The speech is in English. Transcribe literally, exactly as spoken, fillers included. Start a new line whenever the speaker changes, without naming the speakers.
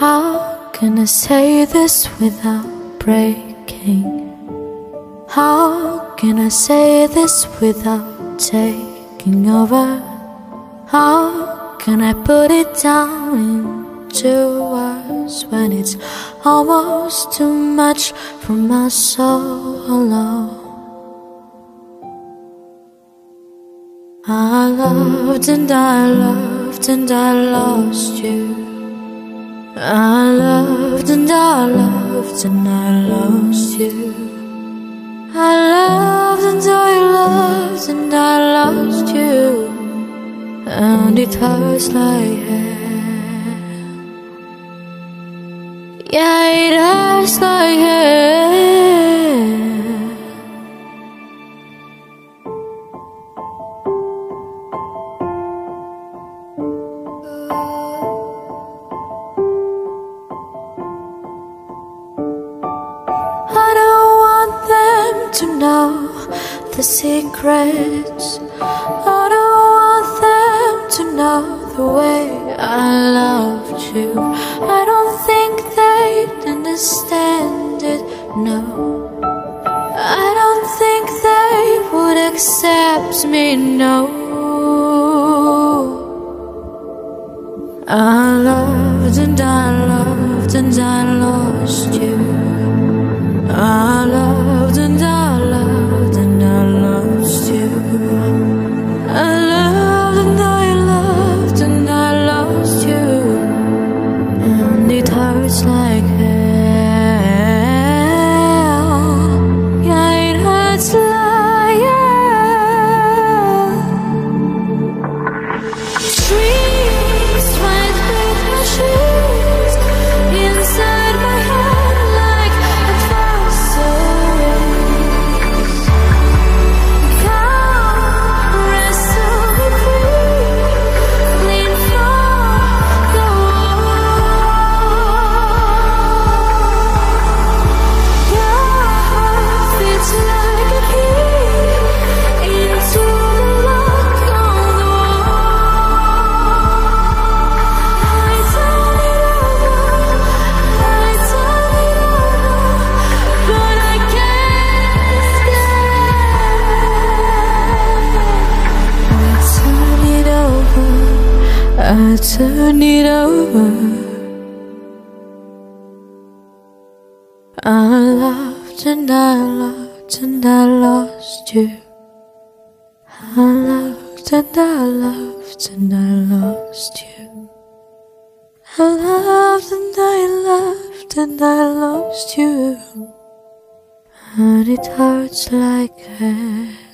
How can I say this without breaking? How can I say this without taking over? How can I put it down into words when it's almost too much for my soul alone? I loved and I loved and I lost you. I loved and I loved and I lost you. I loved and I loved and I lost you, and it hurts like hell. Yeah, it hurts like hell. I don't want them to know the secrets. I don't want them to know the way I loved you. I don't think they'd understand it, no. I don't think they would accept me, no. I loved and I loved and I lost you. I loved and I loved and I lost you. I loved and I loved and I lost you, and it hurts like hell. Yeah, it hurts like hell. Dreams went with my shoes inside my head like a fossil. Come, wrestle me free, clean from the wall. Your heart fits like a key into the lock on the wall. I turn it over, I turn it over, but I can't escape. I turn it over, I turn it over. I loved and I loved and I lost you. I loved and I loved and I lost you. I loved and I loved and I lost you, and it hurts like hell.